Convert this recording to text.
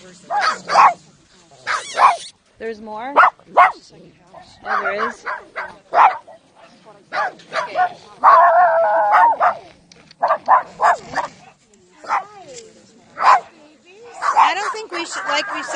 There's more? Oh, there is? I don't think we should, like we said.